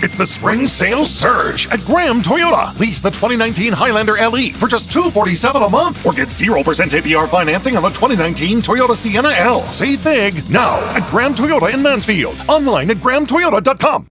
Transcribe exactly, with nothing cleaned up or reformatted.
It's the spring sales surge at Graham Toyota. Lease the twenty nineteen Highlander L E for just two hundred forty-seven dollars a month, or get zero percent A P R financing on the twenty nineteen Toyota Sienna L. Save big now at Graham Toyota in Mansfield. Online at graham toyota dot com.